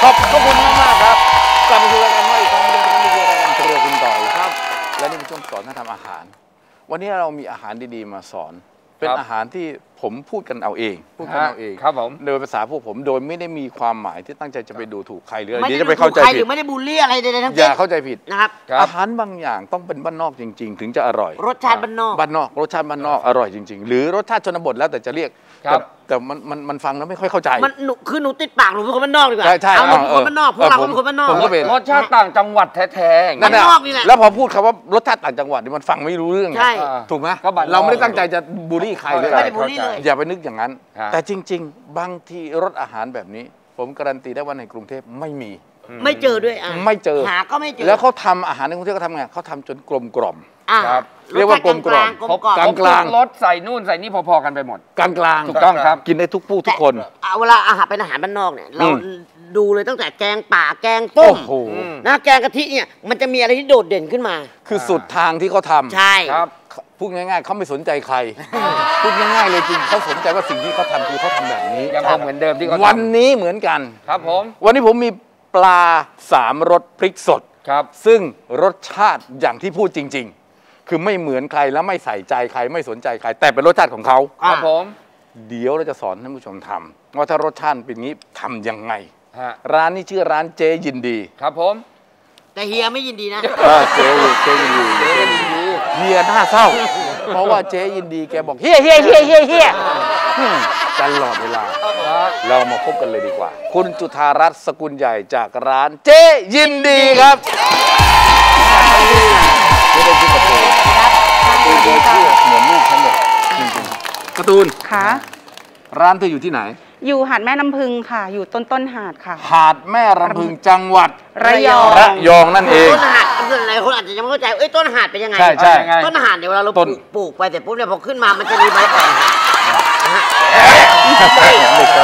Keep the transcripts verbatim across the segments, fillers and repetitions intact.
อบพระคุณมากมากครับกลับมาดูรายการว่าอีกครั้งหนึ่งที่นี่คือรายการครัวคุณต่อยครับและนี่เป็นช่วงสอนท่านทำอาหารวันนี้เรามีอาหารดีๆมาสอนเป็นอาหารที่ผมพูดกันเอาเองพูดกันเอาเองครับผมโดยภาษาพวกผมโดยไม่ได้มีความหมายที่ตั้งใจจะไปดูถูกใครหรืออะไรเดี๋จะไปเข้าใจผิดไม่ได้บูลลี่อะไรใดๆทั้งสิ้นอย่าเข้าใจผิดนะครับอาหารบางอย่างต้องเป็นบ้านนอกจริงๆถึงจะอร่อยรสชาติบ้านนอกบ้านนอกรสชาติบ้านนอกอร่อยจริงๆหรือรสชาติชนบทแล้วแต่จะเรียกแต่แต่มันมันมันฟังแล้วไม่ค่อยเข้าใจมันคือหนูติดปากหนูเป็นคนบ้านนอกดีกว่าใช่ใช่เอาหนูเป็นคนบ้านนอกพวกเราเป็นคนบ้านนอกรสชาติต่างจังหวัดแท้ๆนั่นแหละแล้วพอพูดคำว่ารสชาติต่างจังหวัดนี่มันฟังไม่รู้เรื่องใช่ถูกไหมเราไม่ได้ตั้งใจจะบูลลี่ใครเลยไม่ได้บูลลี่เลยอย่าไปนึกอย่างนั้นแต่จริงๆบางทีรสอาหารแบบนี้ผมการันตีได้ว่าในกรุงเทพไม่มีไม่เจอด้วยอ่ะไม่เจอหาก็ไม่เจอแล้วเขาทำอาหารในกรุงเทพเขาทำไงเขาทำจนกลมกล่อมครับเรียกว่ากลมกล่อมกลางกลางรสใส่นู่นใส่นี่พอๆกันไปหมดกลางกลางถูกต้องครับกินได้ทุกผู้ทุกคนเวลาอาหารเป็นอาหารบ้านนอกเนี่ยเราดูเลยตั้งแต่แกงป่าแกงต้มนะแกงกะทิเนี่ยมันจะมีอะไรที่โดดเด่นขึ้นมาคือสุดทางที่เขาทำใช่ครับพูดง่ายๆเขาไม่สนใจใครพูดง่ายๆเลยจริงเขาสนใจว่าสิ่งที่เขาทำคือเขาทำแบบนี้ยังคงเหมือนเดิมที่เขาทำวันนี้เหมือนกันครับผมวันนี้ผมมีปลาสามรสพริกสดครับซึ่งรสชาติอย่างที่พูดจริงๆคือไม่เหมือนใครแล้วไม่ใส่ใจใครไม่สนใจใครแต่เป็นรสชาติของเขาครับผมเดี๋ยวเราจะสอนท่านผู้ชมทำว่าถ้ารสชาติเป็นนี้ทำยังไงร้านนี้ชื่อร้านเจ๊ยินดีครับผมแต่เฮียไม่ยินดีนะเจ๊เจ๊ยินดีเฮียหน้าเศร้าเพราะว่าเจ๊ยินดีแกบอกเฮียเฮียเฮียเฮียเฮียตลอดเวลาเรามาพบกันเลยดีกว่าคุณจุธารัตน์สกุลใหญ่จากร้านเจ๊ยินดีครับไม่ได้ชื่อการ์ตูนคือเจ๊ชื่อเหมือนลูกฉันเลยจริงๆการ์ตูนค่ะร้านเธออยู่ที่ไหนอยู่หาดแม่น้ำพึงค่ะอยู่ต้นต้นหาดค่ะหาดแม่ลำพึงจังหวัดระยองระยองนั่นเองต้นหาดเพื่อนหลายคนอาจจะยังไม่เข้าใจเอ้ยต้นหาดเป็นยังไงใช่ใช่ต้นหาดเดี๋ยวเราปลูกไปแต่ปุ๊บเนี่ยพอขึ้นมามันจะมีใบอ่อนไม่ใช่ไม่ใช่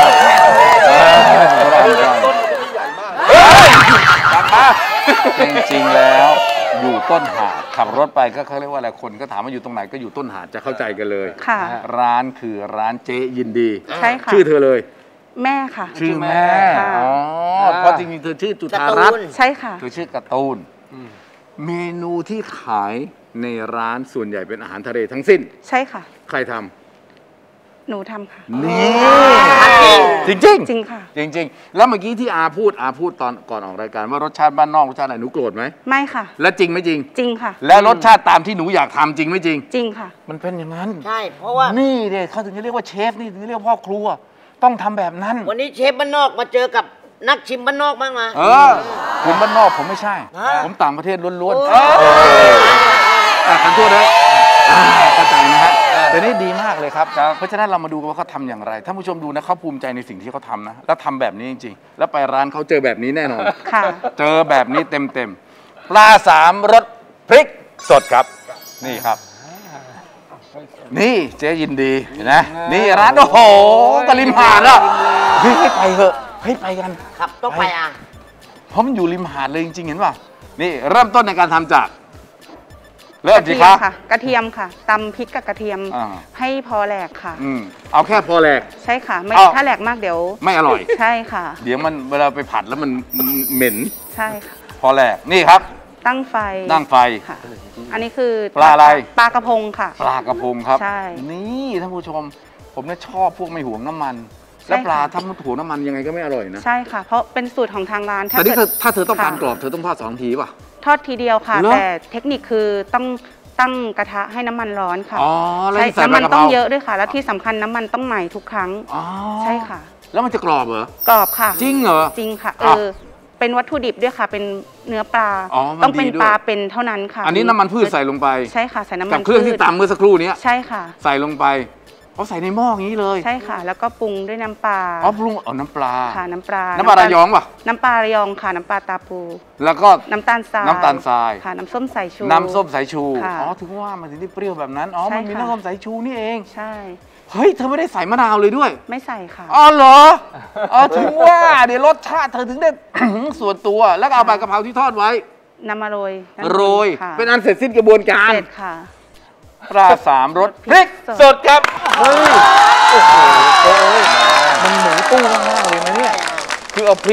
จริงๆแล้วอยู่ต้นหาดขับรถไปก็เขาเรียกว่าอะไรคนก็ถามว่าอยู่ตรงไหนก็อยู่ต้นหาดจะเข้าใจกันเลยค่ะร้านคือร้านเจ๊ยินดีใช่ค่ะชื่อเธอเลยแม่ค่ะชื่อแม่อ๋อเพราะจริงๆเธอชื่อจุธารัตน์ใช่ค่ะเธอชื่อการ์ตูนเมนูที่ขายในร้านส่วนใหญ่เป็นอาหารทะเลทั้งสิ้นใช่ค่ะใครทำหนูทำค่ะนี่จริงจริงจริงค่ะจริงๆแล้วเมื่อกี้ที่อาพูดอาพูดตอนก่อนออกรายการว่ารสชาติบ้านนอกรสชาติไหนหนูโกรธไหมไม่ค่ะแล้วจริงไม่จริงจริงค่ะแล้วรสชาติตามที่หนูอยากทำจริงไม่จริงจริงค่ะมันเป็นอย่างนั้นใช่เพราะว่านี่เนี่ยเขาถึงจะเรียกว่าเชฟนี่ถึงเรียกพ่อครัวต้องทำแบบนั้นวันนี้เชฟบ้านนอกมาเจอกับนักชิมบ้านนอกบ้างมาเออคุณบ้านนอกผมไม่ใช่ผมต่างประเทศล้วนๆขอโทษนะเข้าใจนะฮะแต่นี่ดีมากเลยครับเพราะฉะนั้นเรามาดูกันว่าเขาทำอย่างไรท่านผู้ชมดูนะเขาภูมิใจในสิ่งที่เขาทำนะแล้วทำแบบนี้จริงๆแล้วไปร้านเขาเจอแบบนี้แน่นอนเจอแบบนี้เต็มๆปลาสามรสพริกสดครับนี่ครับนี่เจ๊ยินดีเห็นไหมนี่ร้านโอ้โหกะริมหาดอ่ะเฮ้ยให้ไปเถอะให้ไปกันครับต้องไปอ่ะเพราะมันอยู่ริมหาดเลยจริงๆเห็นป่ะนี่เริ่มต้นในการทำจากเริ่มสิคะกระเทียมค่ะตำพริกกับกระเทียมให้พอแหลกค่ะอืมเอาแค่พอแหลกใช่ค่ะไม่ถ้าแหลกมากเดี๋ยวไม่อร่อยใช่ค่ะเดี๋ยวมันเวลาไปผัดแล้วมันเหม็นใช่ค่ะพอแหลกนี่ครับตั้งไฟตั้งไฟค่ะอันนี้คือปลาอะไรปลากระพงค่ะปลากระพงครับใช่นี่ท่านผู้ชมผมเนี่ยชอบพวกไม่ห่วงน้ำมันแล้วปลาถ้ามันห่วงน้ำมันยังไงก็ไม่อร่อยนะใช่ค่ะเพราะเป็นสูตรของทางร้านแต่นี่ถ้าเธอต้องการกรอบเธอต้องทอดสองทีป่ะทอดทีเดียวค่ะแต่เทคนิคคือต้องตั้งกระทะให้น้ำมันร้อนค่ะใช่น้ำมันต้องเยอะด้วยค่ะแล้วที่สำคัญน้ำมันต้องใหม่ทุกครั้งใช่ค่ะแล้วมันจะกรอบเหรอกรอบค่ะจริงเหรอจริงค่ะเออเป็นวัตถุดิบด้วยค่ะเป็นเนื้อปลาต้องเป็นปลาเป็นเท่านั้นค่ะอันนี้น้ำมันพืชใส่ลงไปใช่ค่ะใส่น้ำมันกับเครื่องที่ตำเมื่อสักครู่นี้ใช่ค่ะใส่ลงไปเขาใส่ในหม้ออย่างนี้เลยใช่ค่ะแล้วก็ปรุงด้วยน้ำปลาอ๋อปรุงอ๋อน้ำปลาค่ะน้ำปลาน้ำปลาระยองป่ะน้ำปลาระยองค่ะน้ำปลาตาปูแล้วก็น้ำตาลทรายน้ำตาลทรายค่ะน้ำส้มสายชูน้ำส้มสายชูอ๋อถึงว่ามันถึงได้เปรี้ยวแบบนั้นอ๋อมันมีน้ำส้มสายชูนี่เองใช่เฮ้ยเธอไม่ได้ใส่มะนาวเลยด้วยไม่ใส่ค่ะอ๋อเหรออ๋อถึงว่าเดี๋ยวรสชาติเธอถึงได้ส่วนตัวแล้วก็เอาใบกะเพราที่ทอดไว้นำมาโรยโรยเป็นอันเสร็จสิ้นกระบวนการเสร็จค่ะปลาสามรสพริกสดครับเฮ้ยโอ้โหมันหมูตู้มากๆเลยนะเนี่ยคือเอาพริก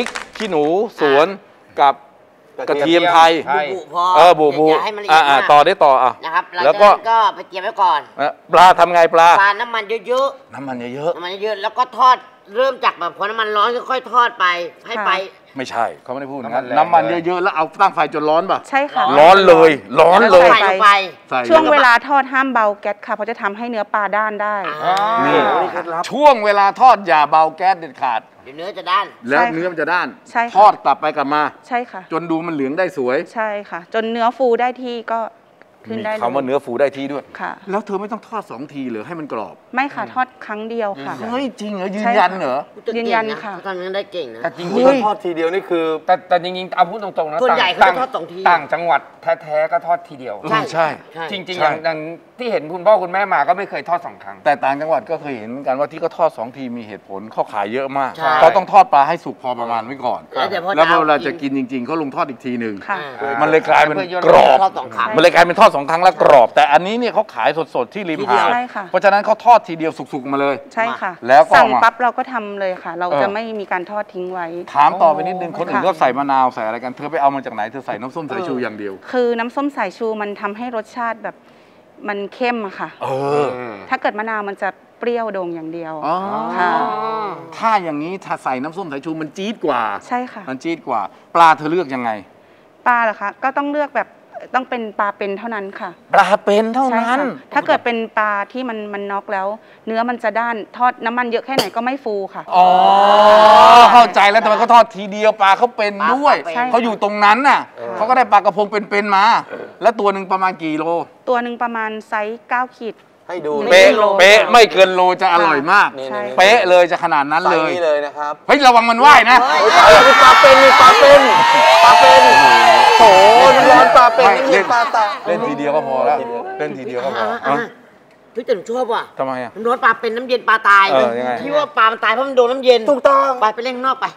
ขี้หนูสวนกับกระเทียมไทยบุพอเออบูบูอย่าให้มันละเอีอ่ายดอ่ามากต่อได้ต่ออ่ะนะครับหลังแล้วจากก็นั้นก็ไปเตรียมไว้ก่อนเอ่อปลาทำไงปลาปลาน้ำมันเยอะน้ำมันเยอะๆน้ำมันเยอะๆแล้วก็ทอดเริ่มจากแบบพอน้ำมันร้อนค่อยๆทอดไปให้ไปๆไม่ใช่เขาไม่ได้พูดอย่างนั้นน้ำมันแรงน้ำมันเยอะๆแล้วเอาตั้งไฟจนร้อนป่ะใช่ค่ะร้อนเลยร้อนเลยใส่ลงไปใส่ช่วงเวลาทอดห้ามเบาแก๊สค่ะเพราะจะทำให้เนื้อปลาด้านได้นี่ช่วงเวลาทอดอย่าเบาแก๊สเด็ดขาดเดี๋ยวเนื้อจะด้านแล้วใช่ค่ะเนื้อมันจะด้านใช่ค่ะทอดกลับไปกลับมาใช่ค่ะจนดูมันเหลืองได้สวยใช่ค่ะ จนเนื้อฟูได้ที่ก็ขึ้นมีได้เลยคำว่าเนื้อฟูได้ที่ด้วยค่ะแล้วเธอไม่ต้องทอดสองทีเหรือให้มันกรอบไม่ค่ะทอดครั้งเดียวค่ะเฮ้ยจริงเหรอยืนใช่ยันค่ะเหรอยืนยันค่ะทำนั้นได้เก่งนะแต่จริงเฮ้ยๆทอดทีเดียวนี่คือ แต่แต่จริงๆเอาพูดตรงๆนะส่วนใหญ่เขาจะต่างทอดสองทีต่างจังหวัดแท้ๆก็ทอดทีเดียวใช่ใช่จริงๆใช่อย่างอย่างที่เห็นคุณพ่อคุณแม่มาก็ไม่เคยทอดสองครั้งแต่ต่างจังหวัดก็เคยเห็นเหมือนกันว่าที่เขาทอดสองทีมีเหตุผลเขาขายเยอะมากใช่เขาต้องทอดปลาให้สุกพอประมาณไว้ก่อนแล้วเดี๋ยวพอแล้วจะเอาเวลาจะกินจริงๆเขาลงทอดอีกทีหนึ่งค่ะมันเลยกลายเป็นเพื่อย่นกรอบทอดสองครั้งมันเลยกลายเป็นทอดสองครั้งแล้วกรอบ แต่อันนี้เนี่ยเขาขายสดๆที่ริมหาดใช่ค่ะเพราะฉะนั้นเขาทอดทีเดียวสุกๆมาเลยใช่ค่ะแล้วก็สั่งมาปั๊บเราก็ทำเลยค่ะ เราเออจะไม่มีการทอดทิ้งไว้ถามต่อไปนิดนึงคนอื่นค่ะก็ใส่มะนาวใส่อะไรกันเธอไปเอามาจากไหนเธอใส่น้ำส้มสายชูอย่างเดียวคือน้ำส้มสายชูมันทำให้รสชาติแบบมันเข้มอะค่ะเออถ้าเกิดมะนาวมันจะเปรี้ยวโด่งอย่างเดียวอ๋อค่ะถ้าอย่างนี้ถ้าใส่น้ำส้มสายชูมันจี๊ดกว่าใช่ค่ะมันจี๊ดกว่า ปลาเธอเลือกยังไงปลาเหรอคะก็ต้องเลือกแบบต้องเป็นปลาเป็นเท่านั้นค่ะปลาเป็นเท่าใช่นั้นค่ะถ้าเกิดเป็นปลาที่มันมันน็อกแล้ว เนื้อมันจะด้านทอดน้ำมันเยอะแค่ไหนก็ไม่ฟูค่ะอ๋อ เข้าใจแล้วแต่มันเขาทอดทีเดียวปลาเขาเป็นด้วยใช่เขาอยู่ตรงนั้นน่ะเขาก็ได้ปลากระพงเป็นๆมา แล้วตัวหนึ่งประมาณกี่โลตัวหนึ่งประมาณไซส์เก้าขีดให้ดูไม่เป๊ะกิโลเป๊ะไม่เกินโลจะอร่อยมากนี่ใช่เป๊ะเลยจะขนาดนั้นใส่เลยนี่เลยนะครับเฮ้ยระวังมันว่ายนะมีปลาเป็นมีปลาเป็นปลาเป็นโถน้ำร้อนปลาเป็นไม่นี่เล่นปลาตาเล่นทีเดียวก็พอแล้วเล่นทีเดียวก็พออ่ะเอ้าอ่ะพี่แต่หนูชอบว่ะทำไมอ่ะน้ำร้อนปลาเป็นน้ำเย็นปลาตายเออยังไงที่ว่าปลามันตายเพราะมันโดนน้ำเย็นถูกต้องไปไปเล่นข้างนอกไป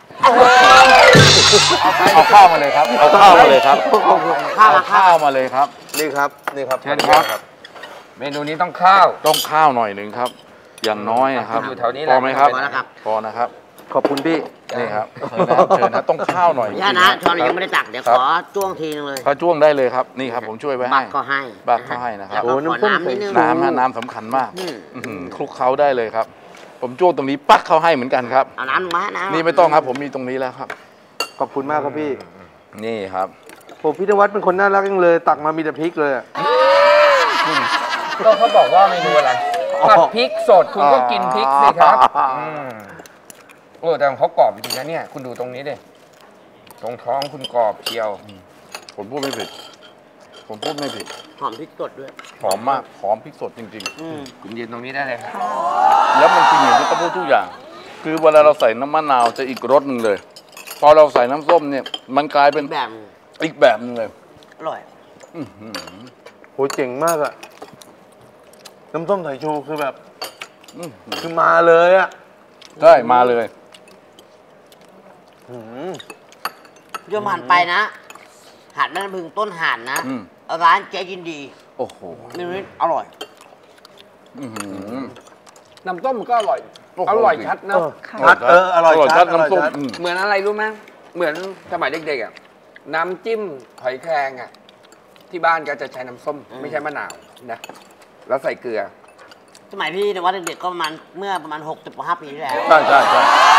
เอาข้าวมาเลยครับเอาข้าวมาเลยครับข้าวเอามาข้าข้าว วมาเลยครับนี่ครับนี่ครับเชิญครับเมนูนี้ต้องข้าวต้องข้าวหน่อยหนึ่งครับ อย่างน้อยนะครับอยู่แถวนี้แหพละอไหมครับพอแล้วครับพอนะครับขอบคุณพี่นี่ครับเชิญนะครับเชิญนะต้องข้าวหน่อยย่านะช้อนยังไม่ได้ตักเดี๋ยวคขรับอจ้วงทีนึงเลยเขาจ้วงได้เลยครับ นี่ครับผมช่วยไว้บัให้กก็ให้บักก็ให้นะครับแล้วก็โอ้ขอน้ำส้มน้ำนิดนึงน้ำฮะน้ำสำคัญมากอืมอื้อหือคลุกเคล้าได้เลยครับ ผมจ้วงตรงนี้ปักเขาให้เหมือนกันครับเอาน้ำลงมาน้ำนี่ไม่ต้องครับ ผมมีตรงนี้แล้วครับขอบคุณมากครับพี่นี่ครับผมพี่นวัดเป็นคนน่ารักจังเลย ตักมามีแต่พริกเลยอะก็เขาบอกว่าเมนูอะไรผัดพริกสดคุณก็กินพริกสิครับอืมโอ้แต่ของเขากรอบจริงนะเนี่ย คุณดูตรงนี้ดิตรงท้องคุณกรอบเชียวผมพูดไม่ผิด ผมพูดไม่ผิดหอมพริกสดด้วยหอมมากหอมพริกสดจริงอืมคุณยืนตรงนี้ได้เลยครับๆ แล้วมันจริงอย่างที่เขาพูดทุกอย่าง คือเวลาเราใส่น้ำมะนาวจะอีกรสหนึ่งเลย พอเราใส่น้ำส้มเนี่ย มันกลายเป็นแบบอีกแบบหนึงเลยอร่อยอื้อหือโหเจ๋งมากอะน้ำส้มสายชูคือแบบอื้อหือคือมาเลยอะใช่มาเลยหืมพี่ชมหันไปนะหาดแม่น้ำพึงต้นหาดนะอืมร้านเจ๊ยินดีโอ้โหเมนูนี้อร่อยอื้อหือน้ำต้มก็อร่อยโอ้โหอร่อยชัดนะเออค่ะชัดเอออร่อยชัดอร่อยน้ำส้มชัดอืมเหมือนอะไรรู้ไหมเหมือนสมัยเด็กๆอ่ะ น้ำจิ้มหอยแครงอ่ะ ที่บ้านก็จะใช้น้ำส้ม ไม่ใช่มะนาวนะ แล้วใส่เกลือสมัยพี่ในวัดเด็กๆก็ประมาณเมื่อประมาณหกสิบกว่าห้าปีที่แล้วใช่ใช่ใช่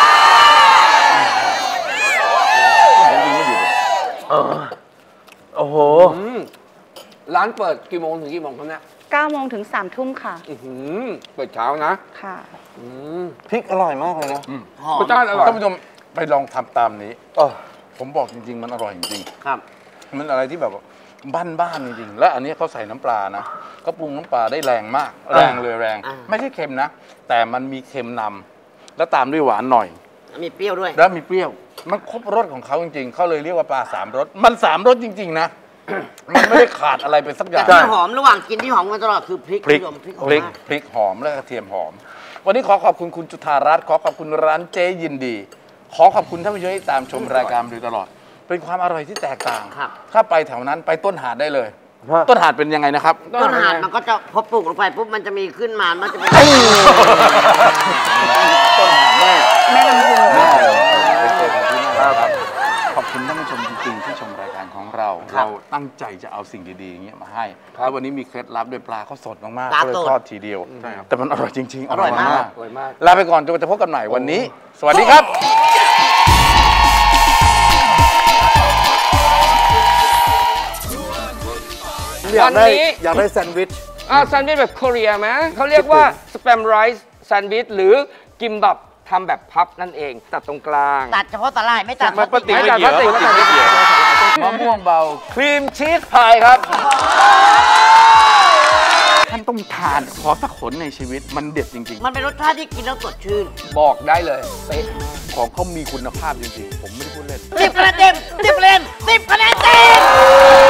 ผมกินไม่หยุดเลยเออโอ้โหอืมร้านเปิดกี่โมงถึงกี่โมงครับเนี่ยเก้าโมงถึงสามทุ่มค่ะอื้อหือเปิดเช้านะค่ะอืมพริกอร่อยมากเลยนะหอมรสชาติอร่อยท่านผู้ชมไปลองทำตามนี้เออผมบอกจริง ๆ มันอร่อยจริงครับๆ มันอะไรที่แบบบ้านๆจริงๆ และอันนี้เขาใส่น้ำปลานะเขาปรุงน้ำปลาได้แรงมาก แรงเลยแรงอ่าไม่ใช่เค็มนะ แต่มันมีเค็มนำแล้วตามด้วยหวานหน่อยมีเปรี้ยวด้วยแล้วมีเปรี้ยว มันครบรสของเขาจริงๆ เขาเลยเรียกว่าปลาสามรส มันสามรสจริง ๆ นะ มันไม่ได้ขาดอะไรไปสักอแต่ย่างที่หอมระหว่างกินที่หอมกันตลอดคือพริกพริกคุณผู้ชมพริกหอมพริกมากพริกหอมและกระเทียมหอม วันนี้ขอขอบคุณคุณจุธารัตน์ขอขอบคุณร้านเจ๊ยินดี ขอขอบคุณท่านผู้ชมที่ตามชมรายการมาโดยตลอด เป็นความอร่อยที่แตกต่างครับถ้าไปแถวนั้นไปต้นหาดได้เลยฮะต้นหาดเป็นยังไงนะครับต้นหาดมันก็จะพอปลูกลงไปปุ๊บมันจะมีขึ้นมา มันจะเป็นต้นหาดแม่แม่ลำพูนแม่เป็นเจอกันที่นั่นครับคุณท่านผู้ชมจริงๆที่ชมรายการของเรา เราตั้งใจจะเอาสิ่งดีๆอย่างเงี้ยมาให้แล้ววันนี้มีเคล็ดลับด้วยปลาเขาสดมากๆก็เลยทอดทีเดียวแต่มันอร่อยจริงๆอร่อยมากอร่อยมากลาไปก่อนจนกว่าจะพบกันใหม่วันนี้ สวัสดีครับอยากได้อยากได้แซนด์วิชอ่าแซนด์วิชแบบเกาหลีไหมเขาเรียกว่าสแปมไรซ์แซนด์วิชหรือกิมบับทำแบบพับนั่นเองตัดตรงกลางตัดเฉพาะสลายไม่ตัดมาปฏิไม่ไม่ตัดเกี่ยวพลาสติกปฏิไม่เกี่ยวมะม่วงเบาครีมชีสพายครับท่านต้องทานขอสักขนในชีวิตมันเด็ดจริงมันเป็นรสชาติที่กินแล้วสดชื่นบอกได้เลยเป๊ะๆ ของเขามีคุณภาพจริงๆ ผมไม่ได้พูดเล่นสิบคะแนนเต็มสิบคะแนนสิบคะแนนเต็ม